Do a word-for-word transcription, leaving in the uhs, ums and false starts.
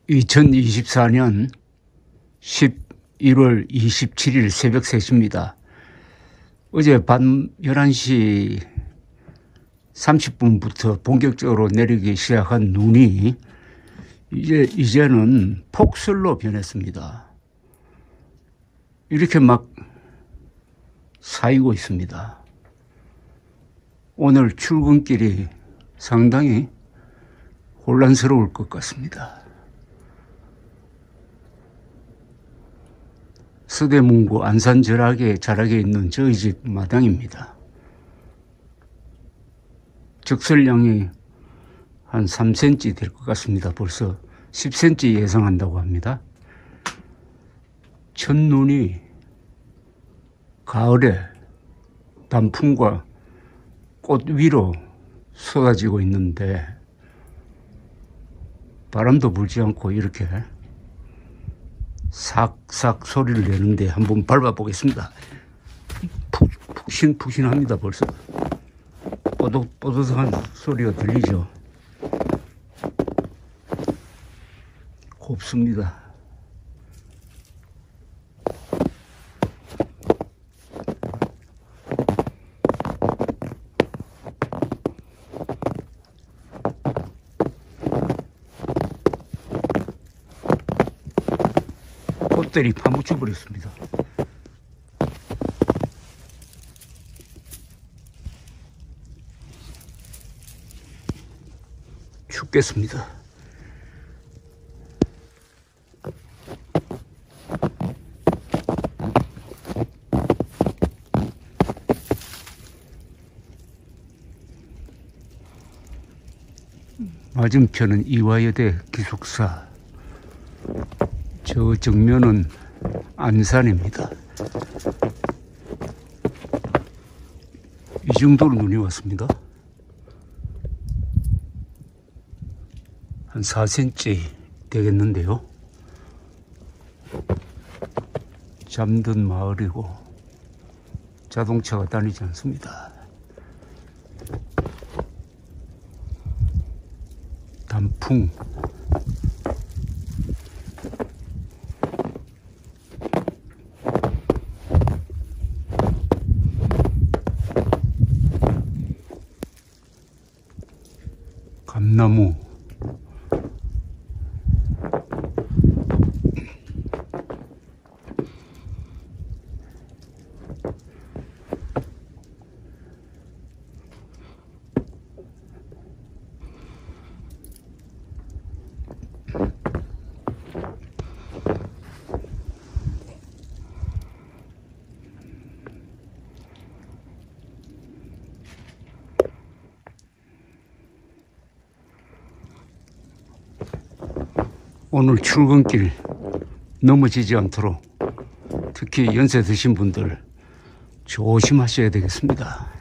이천이십사 년 십일월 이십칠일 새벽 세 시입니다. 어제 밤 열한 시 삼십 분부터 본격적으로 내리기 시작한 눈이 이제, 이제는 폭설로 변했습니다. 이렇게 막 쌓이고 있습니다. 오늘 출근길이 상당히 혼란스러울 것 같습니다. 서대문구 안산절하계 자락에 있는 저희 집 마당입니다. 적설량이 한 삼 센티미터 될 것 같습니다. 벌써 십 센티미터 예상한다고 합니다. 첫눈이 가을에 단풍과 꽃 위로 쏟아지고 있는데 바람도 불지 않고 이렇게 삭삭 소리를 내는데 한번 밟아 보겠습니다. 푹, 푹신푹신합니다. 벌써 뽀득뽀득한 소리가 들리죠. 곱습니다. 꽃들이 파묻혀 버렸습니다. 춥겠습니다. 맞은편은 이화여대 기숙사, 저 정면은 안산입니다. 이 정도로 눈이 왔습니다. 한 사 센티미터 되겠는데요. 잠든 마을이고 자동차가 다니지 않습니다. 단풍, 감나무, 오늘 출근길 넘어지지 않도록 특히 연세 드신 분들 조심하셔야 되겠습니다.